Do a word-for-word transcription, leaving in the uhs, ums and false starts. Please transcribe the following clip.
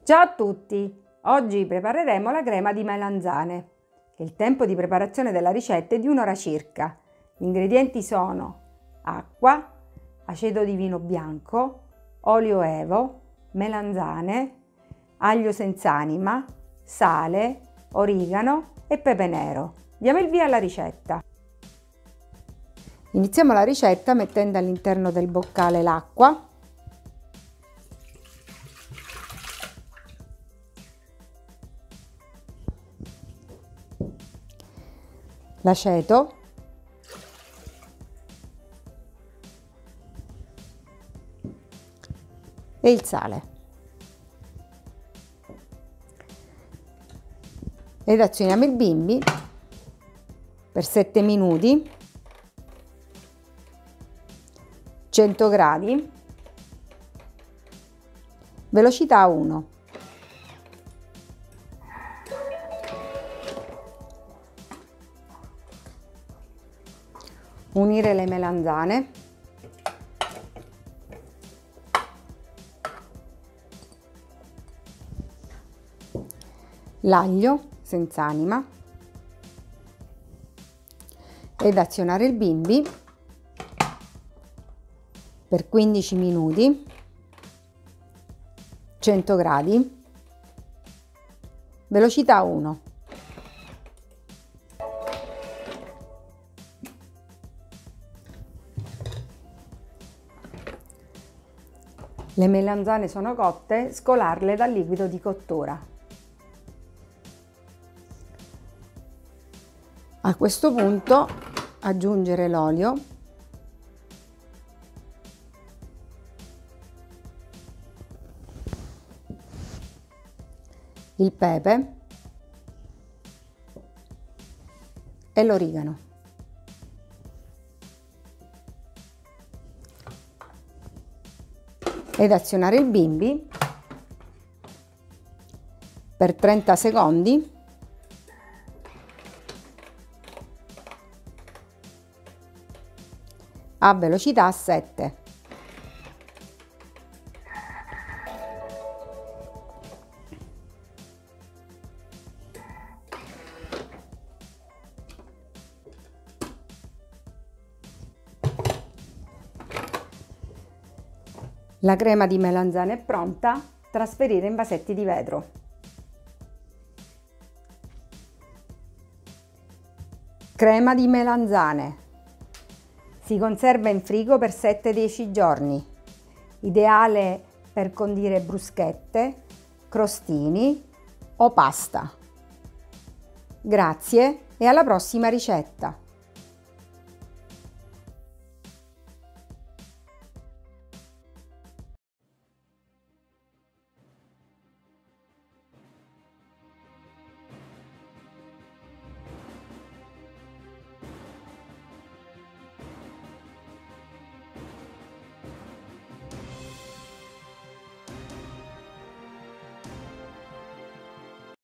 Ciao a tutti! Oggi prepareremo la crema di melanzane. Il tempo di preparazione della ricetta è di un'ora circa. Gli ingredienti sono acqua, aceto di vino bianco, olio evo, melanzane, aglio senza anima, sale, origano e pepe nero. Diamo il via alla ricetta. Iniziamo la ricetta mettendo all'interno del boccale l'acqua, l'aceto, e il sale ed azioniamo il bimbi per sette minuti, cento gradi, velocità uno. Unire le melanzane, l'aglio senza anima ed azionare il bimbi per quindici minuti, cento gradi, velocità uno. Le melanzane sono cotte, scolarle dal liquido di cottura. A questo punto aggiungere l'olio, il pepe e l'origano. Ed azionare il bimbi per trenta secondi a velocità sette. La crema di melanzane è pronta, trasferire in vasetti di vetro. Crema di melanzane. Si conserva in frigo per sette dieci giorni. Ideale per condire bruschette, crostini o pasta. Grazie e alla prossima ricetta!